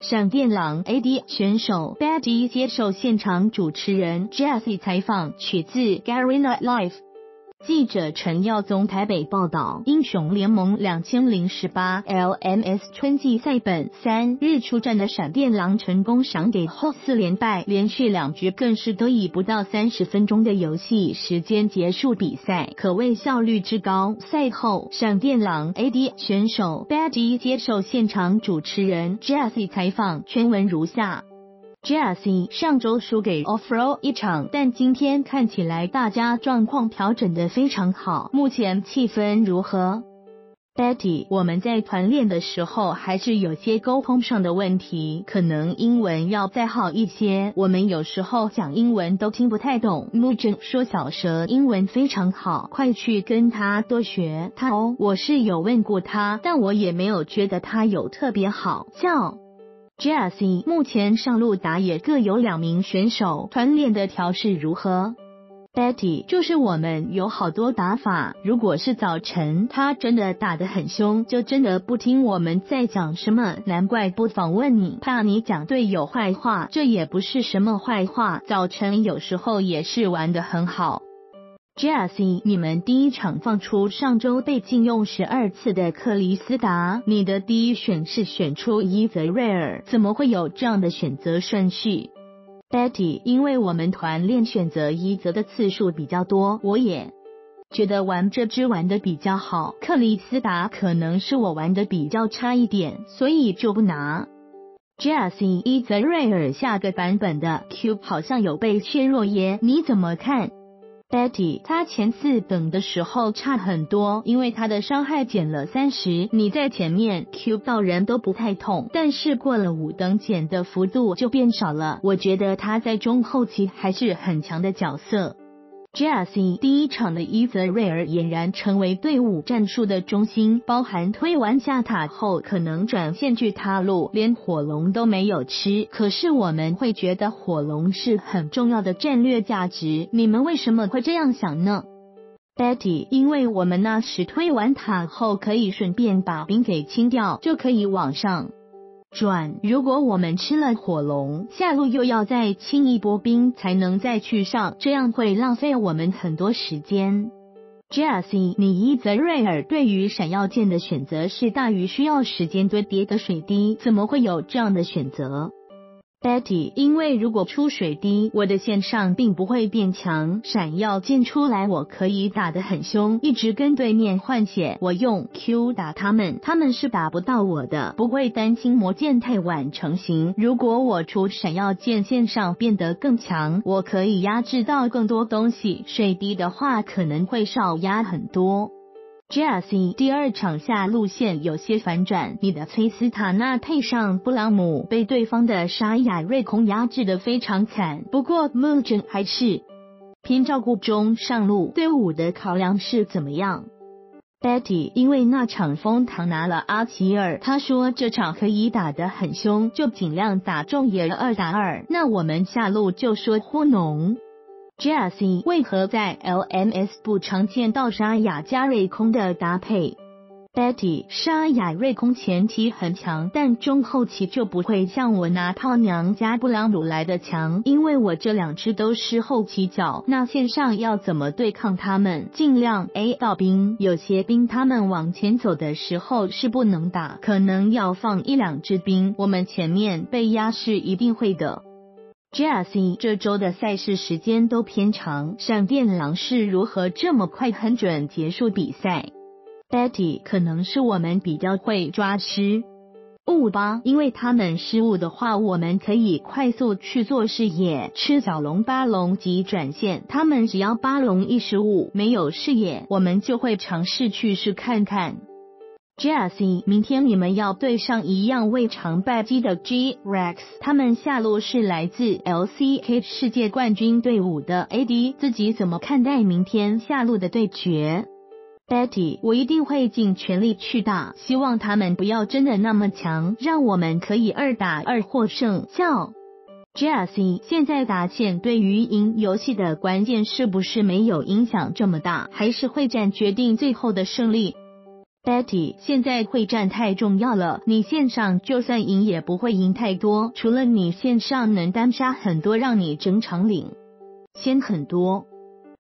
闪电狼 AD 选手 Betty 接受现场主持人 Jessie 采访，取自 Garena Life。记者陈耀宗台北报道，英雄联盟2018 LMS 春季赛本3日出战的闪电狼成功赏给后4连败，连续2局更是都以不到30分钟的游戏时间结束比赛，可谓效率之高。赛后，闪电狼 AD 选手 Betty 接受现场主持人 Jessie 采访，全文如下。Jessie 上周输给 Offroad 一场，但今天看起来大家状况调整得非常好，目前气氛如何？ Betty 我们在团练的时候还是有些沟通上的问题，可能英文要再好一些，我们有时候讲英文都听不太懂。Mugen 说小蛇英文非常好，快去跟他多学他哦。我是有问过他，但我也没有觉得他有特别好叫。Jessie 目前上路打野各有2名选手，团练的调试如何？ Betty 就是我们有好多打法，如果是早晨他真的打得很凶，就真的不听我们在讲什么，难怪不访问你，怕你讲队友坏话，这也不是什么坏话，早晨有时候也是玩得很好。Jessie 你们第一场放出上周被禁用12次的克里斯达，你的第一选是选出伊泽瑞尔，怎么会有这样的选择顺序？ Betty 因为我们团练选择伊泽的次数比较多，我也觉得玩这支玩得比较好，克里斯达可能是我玩得比较差一点，所以就不拿。Jessie 伊泽瑞尔下个版本的 Q 好像有被削弱耶，你怎么看？Betty 他前4等的时候差很多，因为他的伤害减了30，你在前面 Q 到人都不太痛，但是过了5等减的幅度就变少了，我觉得他在中后期还是很强的角色。Jessie 第一场的伊泽瑞尔俨然成为队伍战术的中心，包含推完下塔后可能转线去他路，连火龙都没有吃，可是我们会觉得火龙是很重要的战略价值，你们为什么会这样想呢？ Betty 因为我们那时推完塔后可以顺便把兵给清掉，就可以往上转，如果我们吃了火龙，下路又要再清一波兵才能再去上，这样会浪费我们很多时间。Jessie 你伊泽瑞尔对于闪耀剑的选择是大于需要时间堆叠的水滴，怎么会有这样的选择？Betty 因为如果出水滴，我的线上并不会变强，闪耀剑出来我可以打得很凶，一直跟对面换血，我用 Q 打他们，他们是打不到我的，不会担心魔剑太晚成型，如果我出闪耀剑线上变得更强，我可以压制到更多东西，水滴的话可能会少压很多。Jessie 第2场下路线有些反转，你的崔斯塔纳配上布朗姆被对方的沙哑瑞空压制得非常惨，不过 Mugen 还是偏照顾中上路，队伍的考量是怎么样？ Betty 因为那场风堂拿了阿奇尔，他说这场可以打得很凶，就尽量打中野2打2，那我们下路就说糊弄。Jessie 为何在 LMS 不常见到沙哑加瑞空的搭配？ Betty 沙哑瑞空前期很强，但中后期就不会像我拿炮娘加布朗鲁来的强，因为我这2只都是后期角，那线上要怎么对抗他们？尽量 A 到兵，有些兵他们往前走的时候是不能打，可能要放1-2只兵，我们前面被压是一定会的。Jessie 这周的赛事时间都偏长，闪电狼是如何这么快很准结束比赛？ Betty 可能是我们比较会抓失误吧，因为他们失误的话，我们可以快速去做视野，吃小龙8龙及转线，他们只要8龙1失误没有视野，我们就会尝试去试看看。Jessie 明天你们要对上一样未尝败绩的 G-Rex， 他们下路是来自 LCK 世界冠军队伍的 AD， 自己怎么看待明天下路的对决？ Betty 我一定会尽全力去打，希望他们不要真的那么强，让我们可以2打2获胜。叫 Jessie 现在打线对于赢游戏的关键是不是没有影响这么大，还是会战决定最后的胜利？ Betty， 现在会战太重要了，你线上就算赢也不会赢太多，除了你线上能单杀很多，让你整场领先很多。